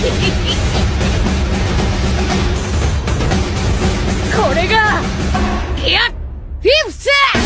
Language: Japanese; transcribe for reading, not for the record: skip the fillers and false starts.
これがいやフィフス